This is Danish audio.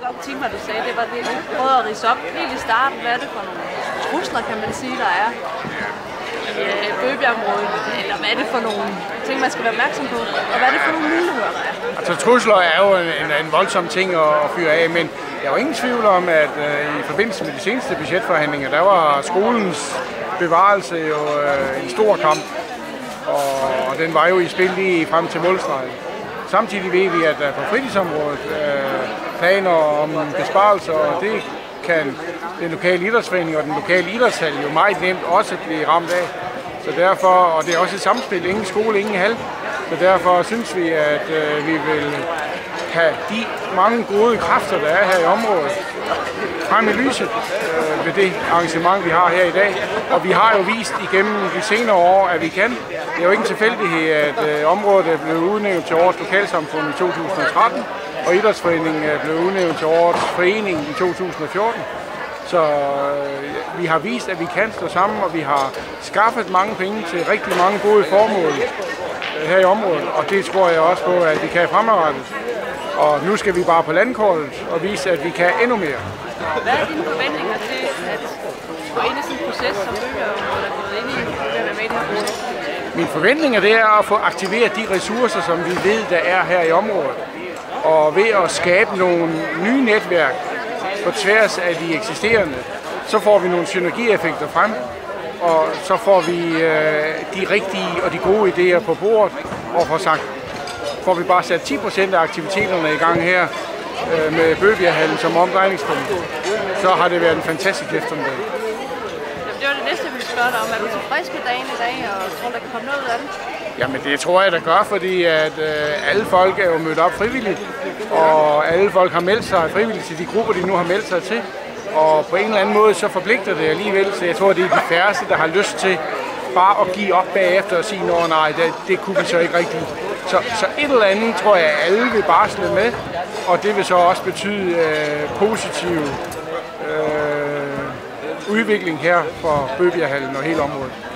godt tænke mig, du sagde, det var det, du prøvede at ridse op helt i starten. Hvad er det for nogle trusler, kan man sige, der er i Bøgebjergområdet? Eller hvad er det for nogle ting, man skal være opmærksom på? Og hvad er det for nogle muligheder, der er? Altså trusler er jo en voldsom ting at fyre af, men jeg er jo ingen tvivl om, at i forbindelse med de seneste budgetforhandlinger, der var skolens bevarelse jo en stor kamp. Og den var jo i spil lige frem til målstregen. Samtidig ved vi, at på fritidsområdet planer om besparelser, og det kan den lokale idrætsforening og den lokale idrætshal jo meget nemt også blive ramt af. Så derfor, og det er også et samspil, ingen skole, ingen hal. Så derfor synes vi, at vi vil have de mange gode kræfter, der er her i området, frem i lyset ved det arrangement, vi har her i dag. Og vi har jo vist igennem de senere år, at vi kan. Det er jo ikke en tilfældighed, at området er blevet udnævnt til årets lokalsamfund i 2013, og idrætsforeningen er blevet udnævnt til årets forening i 2014. Så vi har vist, at vi kan stå sammen, og vi har skaffet mange penge til rigtig mange gode formål her i området. Og det tror jeg også på, at vi kan fremadrettet. Og nu skal vi bare på landkortet og vise, at vi kan endnu mere. Hvad er dine forventninger til at gå ind i sådan en proces, som Bøgebjergområdet er gået ind i, ved at være med i den her proces? Mine forventninger det er at få aktiveret de ressourcer, som vi ved, der er her i området. Og ved at skabe nogle nye netværk på tværs af de eksisterende, så får vi nogle synergieffekter frem, og så får vi de rigtige og de gode idéer på bordet, og får vi bare sat 10% af aktiviteterne i gang her med Bøgebjerghallen som omdrejningspunkt, så har det været en fantastisk eftermiddag. Det var det næste, vi ville spørge dig om. Er du tilfreds med dagen i dag, og tror der kan komme noget ud af den? Jamen det tror jeg, der gør, fordi at alle folk er jo mødt op frivilligt, og alle folk har meldt sig frivilligt til de grupper, de nu har meldt sig til. Og på en eller anden måde, så forpligter det alligevel, så jeg tror, det er de færreste, der har lyst til bare at give op bagefter og sige, nej, det kunne vi så ikke rigtigt. Så et eller andet, tror jeg, alle vil barsle med, og det vil så også betyde positiv udvikling her for Bøgebjerghallen og hele området.